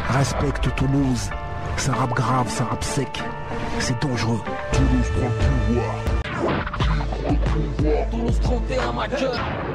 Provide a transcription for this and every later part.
Respecte Toulouse. Ça rappe grave, ça rappe sec. C'est dangereux. Toulouse prend le pouvoir. Toulouse 31 ma gueule.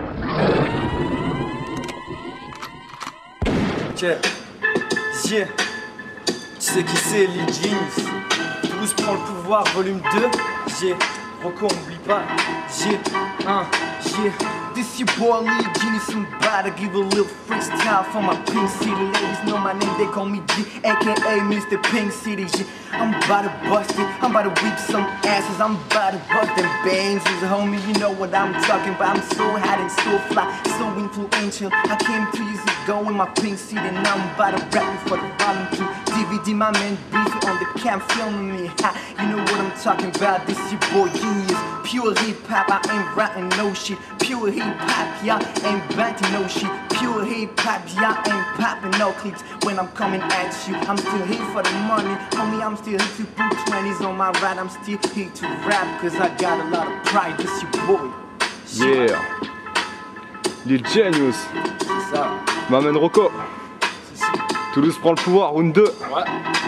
Yeah, yeah. Tu sais qui c'est, Lil Genius. Toulouse prend le pouvoir, volume 2. Yeah, Rocco, on oublie pas. Yeah, yeah. This your boy Lil Genius, I'm about to give a little freestyle for my Pink City ladies. Know my name, they call me G, aka Mr. Pink City. Yeah, I'm about to bust it, I'm about to whip some asses, I'm about to bust them bangs. Homie, you know what I'm talking about. I'm so hot and so fly, so influential. I came 2 years ago in my Pink City, now I'm about to rap it for the volume 2. DVD, my man Beefy on the cam filming me. Ha, you know what I'm talking about. This your boy Genius, pure hip hop. I ain't writing no shit. Pure hip hop, y'all ain't banting no shit. Pure hip hop, y'all ain't popping no clicks. When I'm coming at you, I'm still here for the money. Homie, I'm still here to put 20s on my ride. I'm still here to rap, cause I got a lot of pride. This your boy. Yeah. Lil Genius. C'est ça. M'amène Rocco. Toulouse prend le pouvoir, round 2. Ouais.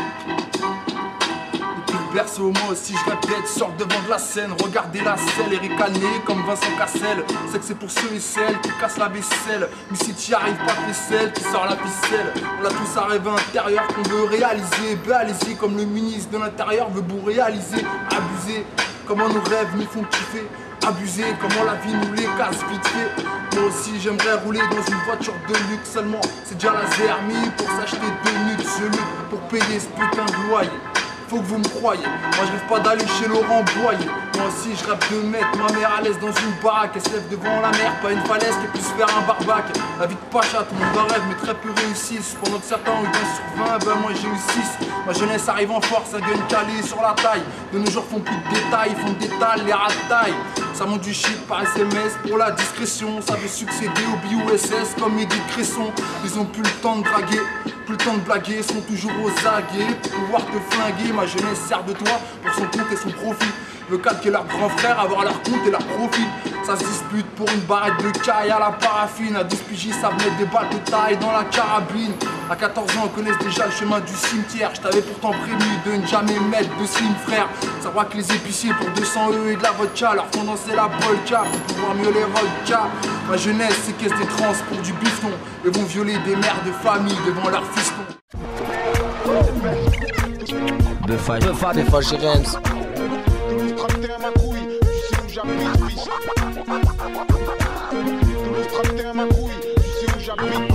Depuis le berceau, moi aussi je répète, sors devant de la scène, regardez la selle et ricaner comme Vincent Cassel. C'est que c'est pour ceux et celles qui cassent la vaisselle. Mais si t'y arrives pas, fais celle qui sort la ficelle. On a tous un rêve intérieur qu'on veut réaliser. Ben allez-y, comme le ministre de l'Intérieur veut vous réaliser. Abuser, comment nos rêves nous font kiffer. Abuser, comment la vie nous les casse vite fait. Moi aussi j'aimerais rouler dans une voiture de luxe seulement. C'est déjà la zermie pour s'acheter 2 minutes. Je lutte pour payer ce putain de loyer. Faut que vous me croyez, moi je rêve pas d'aller chez Laurent Boyer. Moi aussi je rêve de mettre ma mère à l'aise dans une baraque. Elle se lève devant la mer, pas une falaise qui puisse faire un barbac. La vie de Pacha, tout le monde en rêve mais très peu réussissent. Pendant que certains ont eu 20 sur 20, ben moi j'ai eu 6. Ma jeunesse arrive en force, un gun calé sur la taille. De nos jours font plus de détails, font des talles, les ratailles. Ça monte du shit par SMS pour la discrétion. Ça veut succéder au BUSS comme Edith Cresson. Ils ont plus le temps de draguer, plus le temps de blaguer, sont toujours aux aguets pour pouvoir te flinguer. Ma jeunesse sert de toi pour son compte et son profit. Veut calquer leur grand frère, avoir leur compte et leur profit. Ça se dispute pour une barrette de caille à la paraffine. À 12 piges, ça venait des balles de taille dans la carabine. À 14 ans, on connaît déjà le chemin du cimetière. Je t'avais pourtant prévenu de ne jamais mettre de slim, frère. Savoir que les épiciers pour 200 € et de la vodka leur font danser la polka pour pouvoir mieux les vodka. Ma jeunesse séquestre des trans pour du bifton et vont violer des mères de famille devant leurs fistons. Buffa, j'ai Rems. Toulouse 31 ma couille, tu sais où j'habite, biche. Toulouse 31 ma couille, tu sais où j'habite.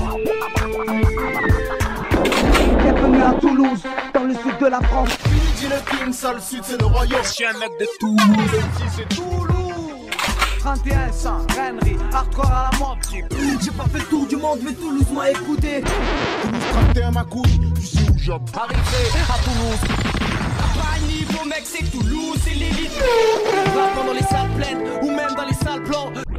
Bienvenue à Toulouse, dans le sud de la France. Dis le king, ça le sud c'est le royaume. Je suis un mec de Toulouse, ici c'est Toulouse. 31 100, Rennery, hardcore à la mode. J'ai pas fait le tour du monde, mais Toulouse m'a écouté. Toulouse 31 ma couille, tu sais où j'habite. Arrivé à Toulouse. Pas niveau mec, c'est Toulouse, c'est l'élite. Rappant dans les salles pleines ou même dans les salles blancs.